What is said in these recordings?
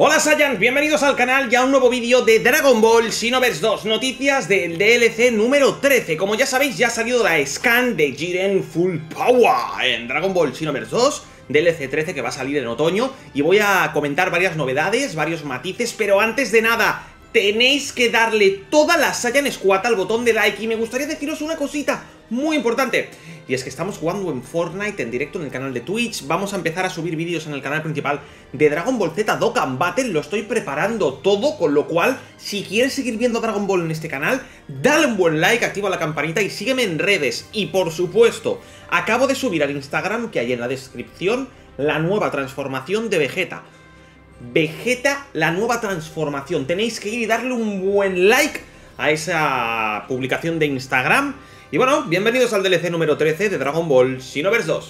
Hola Saiyans, bienvenidos al canal y a un nuevo vídeo de Dragon Ball Xenoverse 2, noticias del DLC número 13. Como ya sabéis, ya ha salido la scan de Jiren Full Power en Dragon Ball Xenoverse 2, DLC 13 que va a salir en otoño, y voy a comentar varias novedades, varios matices, pero antes de nada, tenéis que darle toda la Saiyan Squad al botón de like, y me gustaría deciros una cosita muy importante, y es que estamos jugando en Fortnite en directo en el canal de Twitch. Vamos a empezar a subir vídeos en el canal principal de Dragon Ball Z Dokkan Battle, lo estoy preparando todo, con lo cual, si quieres seguir viendo Dragon Ball en este canal, dale un buen like, activa la campanita y sígueme en redes. Y por supuesto, acabo de subir al Instagram, que hay en la descripción, la nueva transformación de Vegeta. Vegeta, la nueva transformación. Tenéis que ir y darle un buen like a esa publicación de Instagram. Y bueno, bienvenidos al DLC número 13 de Dragon Ball Xenoverse 2.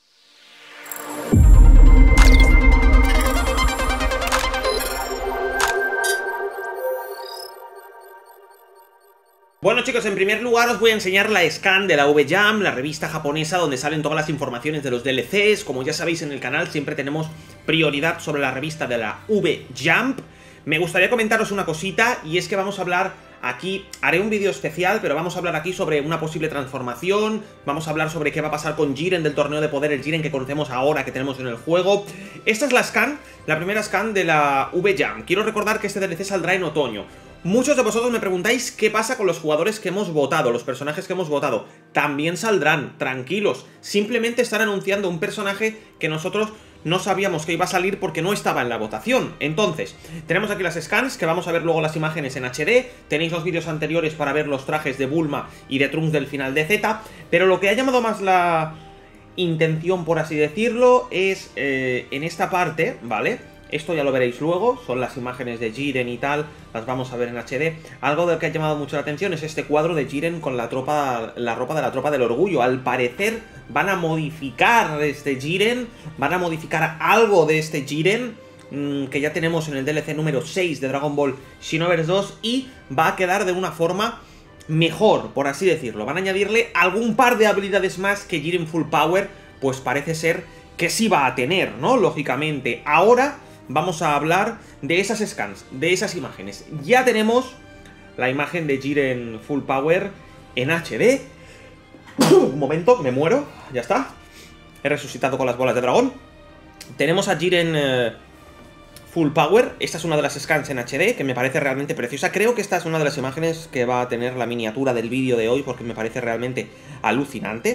Bueno chicos, en primer lugar os voy a enseñar la scan de la V-Jump, la revista japonesa donde salen todas las informaciones de los DLCs. Como ya sabéis, en el canal siempre tenemos prioridad sobre la revista de la V-Jump. Me gustaría comentaros una cosita, y es que vamos a hablar aquí, haré un vídeo especial, pero vamos a hablar aquí sobre una posible transformación, vamos a hablar sobre qué va a pasar con Jiren del torneo de poder, el Jiren que conocemos ahora, que tenemos en el juego. Esta es la scan, la primera scan de la V-Jump. Quiero recordar que este DLC saldrá en otoño. Muchos de vosotros me preguntáis qué pasa con los jugadores que hemos votado, los personajes que hemos votado. También saldrán, tranquilos. Simplemente están anunciando un personaje que nosotros no sabíamos que iba a salir porque no estaba en la votación. Entonces, tenemos aquí las scans, que vamos a ver luego las imágenes en HD. Tenéis los vídeos anteriores para ver los trajes de Bulma y de Trunks del final de Z. Pero lo que ha llamado más la intención, por así decirlo, es en esta parte, ¿vale? Esto ya lo veréis luego, son las imágenes de Jiren y tal, las vamos a ver en HD. Algo de lo que ha llamado mucho la atención es este cuadro de Jiren con la ropa de la Tropa del Orgullo. Al parecer van a modificar este Jiren, van a modificar algo de este Jiren, que ya tenemos en el DLC número 6 de Dragon Ball Xenoverse 2, y va a quedar de una forma mejor, por así decirlo. Van a añadirle algún par de habilidades más que Jiren Full Power, pues parece ser que sí va a tener, ¿no? Lógicamente. Ahora vamos a hablar de esas scans, de esas imágenes. Ya tenemos la imagen de Jiren Full Power en HD. Un momento, me muero, ya está. He resucitado con las bolas de dragón. Tenemos a Jiren Full Power. Esta es una de las scans en HD, que me parece realmente preciosa. Creo que esta es una de las imágenes que va a tener la miniatura del vídeo de hoy, porque me parece realmente alucinante.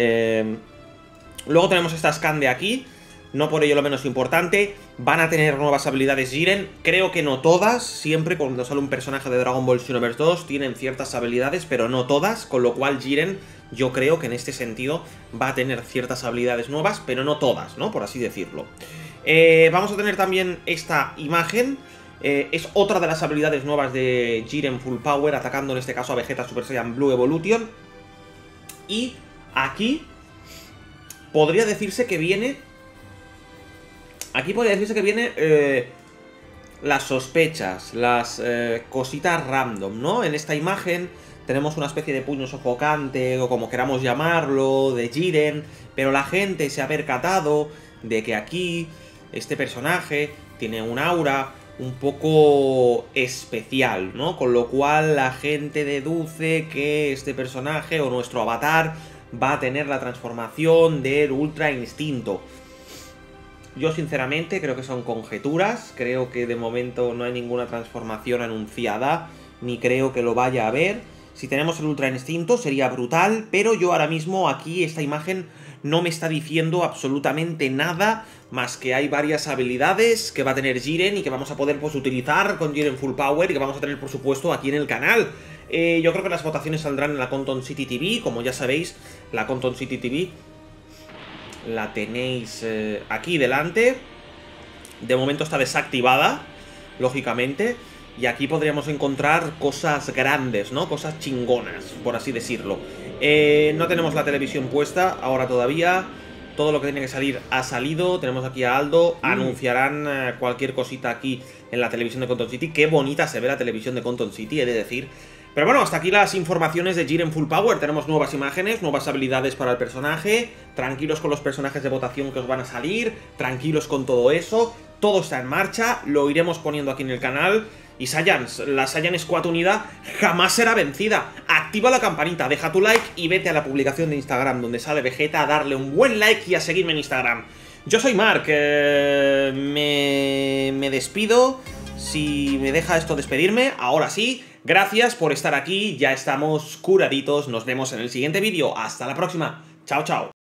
Luego tenemos esta scan de aquí. No por ello lo menos importante, van a tener nuevas habilidades Jiren, creo que no todas, siempre cuando sale un personaje de Dragon Ball Xenoverse 2 tienen ciertas habilidades, pero no todas, con lo cual Jiren, yo creo que en este sentido va a tener ciertas habilidades nuevas, pero no todas, ¿no? Por así decirlo. Vamos a tener también esta imagen, es otra de las habilidades nuevas de Jiren Full Power, atacando en este caso a Vegeta Super Saiyan Blue Evolution. Y aquí podría decirse que viene... Aquí podría decirse que viene las sospechas, las cositas random, ¿no? En esta imagen tenemos una especie de puño sofocante, o como queramos llamarlo, de Jiren, pero la gente se ha percatado de que aquí este personaje tiene un aura un poco especial, ¿no? Con lo cual la gente deduce que este personaje, o nuestro avatar, va a tener la transformación del Ultra Instinto. Yo sinceramente creo que son conjeturas, creo que de momento no hay ninguna transformación anunciada, ni creo que lo vaya a haber. Si tenemos el Ultra Instinto sería brutal, pero yo ahora mismo aquí esta imagen no me está diciendo absolutamente nada, más que hay varias habilidades que va a tener Jiren y que vamos a poder pues utilizar con Jiren Full Power, y que vamos a tener por supuesto aquí en el canal. Yo creo que las votaciones saldrán en la Conton City TV, como ya sabéis, la Conton City TV la tenéis aquí delante. De momento está desactivada, lógicamente, y aquí podríamos encontrar cosas grandes, ¿no? Cosas chingonas, por así decirlo. No tenemos la televisión puesta ahora todavía. Todo lo que tiene que salir ha salido. Tenemos aquí a Aldo. Anunciarán cualquier cosita aquí en la televisión de Conton City. Qué bonita se ve la televisión de Conton City, he de decir. Pero bueno, hasta aquí las informaciones de Jiren Full Power. Tenemos nuevas imágenes, nuevas habilidades para el personaje. Tranquilos con los personajes de votación que os van a salir. Tranquilos con todo eso. Todo está en marcha, lo iremos poniendo aquí en el canal. Y Saiyans, la Saiyan Squad unida jamás será vencida. Activa la campanita, deja tu like y vete a la publicación de Instagram donde sale Vegeta a darle un buen like y a seguirme en Instagram. Yo soy Mark, me despido. Si me deja esto despedirme, ahora sí. Gracias por estar aquí, ya estamos curaditos. Nos vemos en el siguiente vídeo. Hasta la próxima. Chao, chao.